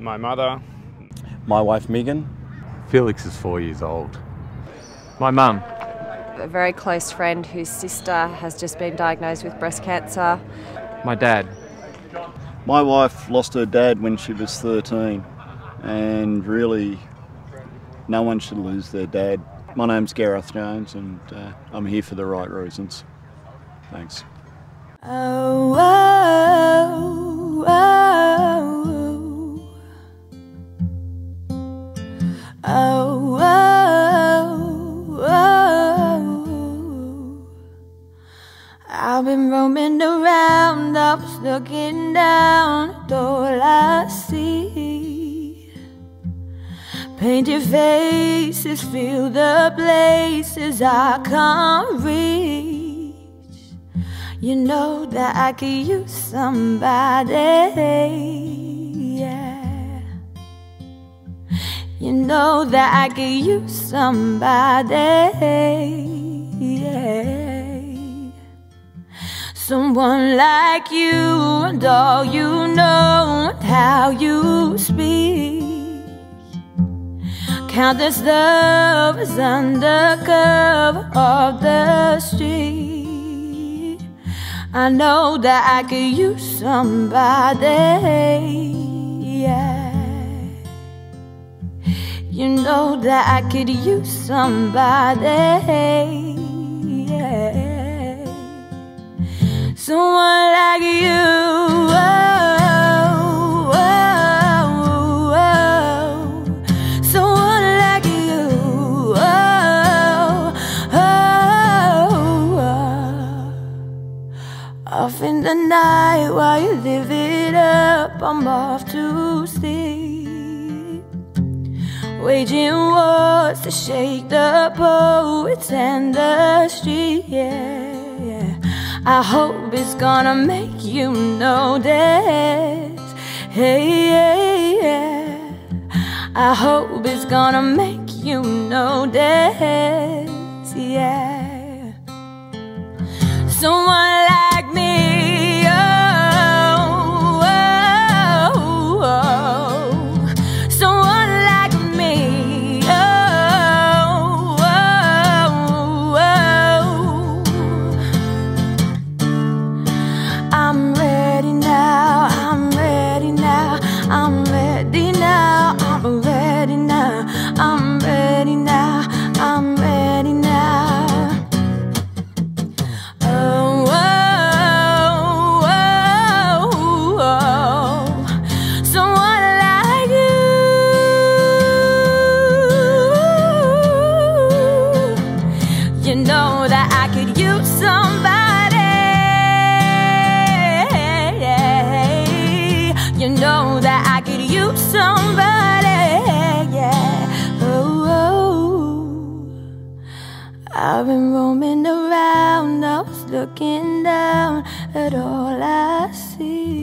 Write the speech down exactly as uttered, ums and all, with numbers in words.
My mother. My wife Megan. Felix is four years old. My mum. A very close friend whose sister has just been diagnosed with breast cancer. My dad. My wife lost her dad when she was thirteen, and really no one should lose their dad. My name's Gareth Jones, and uh, I'm here for the right reasons. Thanks. Oh, oh, oh, oh, oh, oh. I've been roaming around, I was looking down at all I see. Painted faces fill the places I can't reach. You know that I could use somebody, yeah. You know that I could use somebody, yeah. Someone like you and all you know and how you speak. Countless lovers under cover of the street. I know that I could use somebody, yeah. You know that I could use somebody, yeah. Someone like you, oh, oh, oh, oh. Someone like you, oh, oh, oh. Off in the night while you live it up, I'm off to sleep, waging wars to shake the poets and the street, yeah. I hope it's gonna make you notice, hey, hey, yeah. I hope it's gonna make you notice, yeah. Someone like me, oh, oh, oh. Someone like me, oh, oh, oh. I'm ready now, I'm ready now, I'm ready now, I'm ready now, I'm ready now, I'm ready now. Oh, oh, oh, oh. Someone like you. You know that I could use somebody. You know that I could use somebody, yeah. Oh, oh. I've been roaming around, I was looking down at all I see.